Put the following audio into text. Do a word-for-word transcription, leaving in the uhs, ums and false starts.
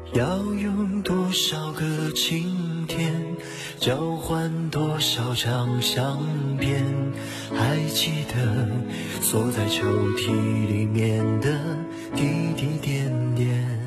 要用多少个晴天，交换多少张相片？还记得锁在抽屉里面的滴滴点点。